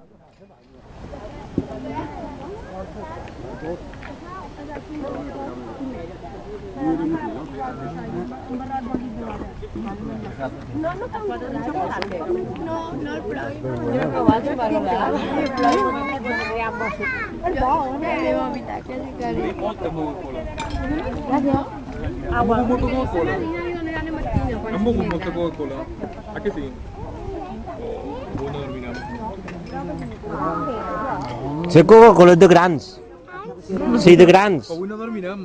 No, il problema. Io ho provato a valorare. Il problema è che molto Coca-Cola. Molto Coca-Cola. Molto Coca-Cola. A che sì? Buona dormire. Se Coca-Cola de grans. Sí, de grans. Buona dormire.